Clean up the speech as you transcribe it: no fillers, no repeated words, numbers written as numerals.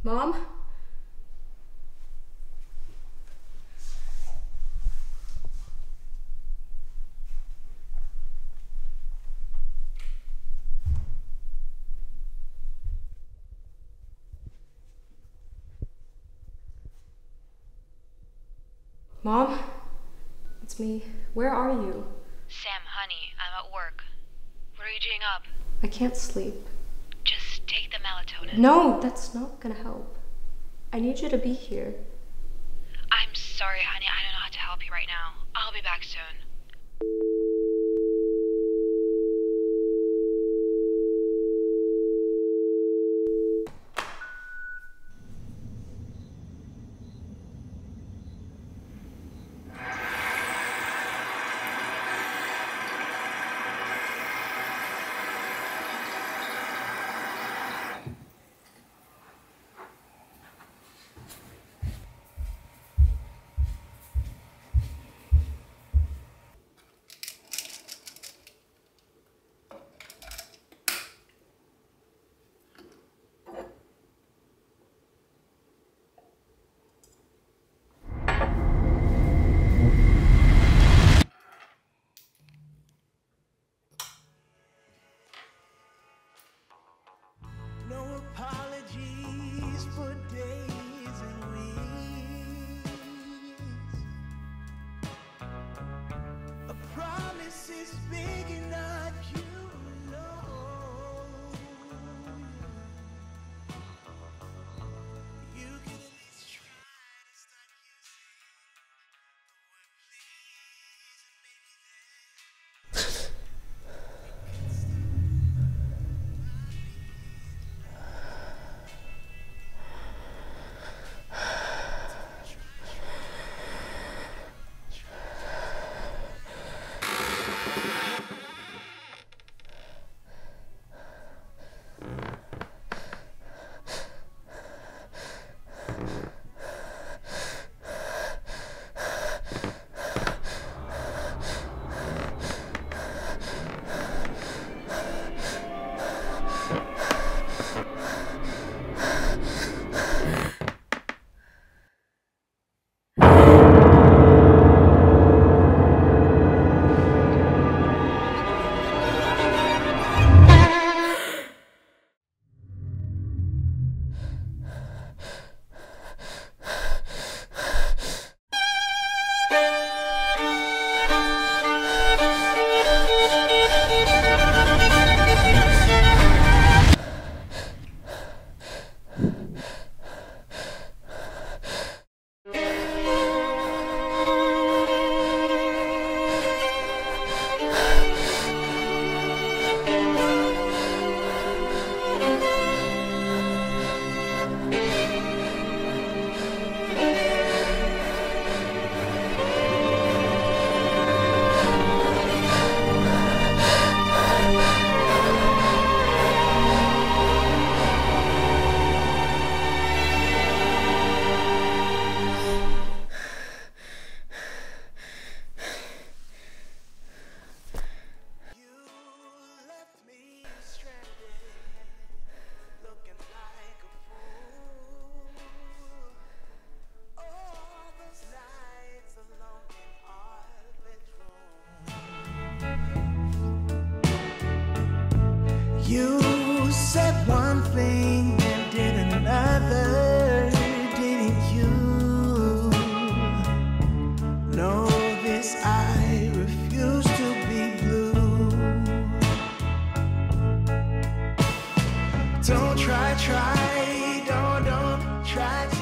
Mom? Mom? It's me. Where are you? Sam, honey, I'm at work. What are you doing up? I can't sleep. Just take the melatonin. No, that's not gonna help. I need you to be here. I'm sorry, honey, I don't know how to help you right now. I'll be back soon. No apologies for days and weeks. A promise is big enough, you know. You can at least try to start using the word please and maybe then. You said one thing and did another, didn't you? Know this, I refuse to be blue. Don't try, don't try.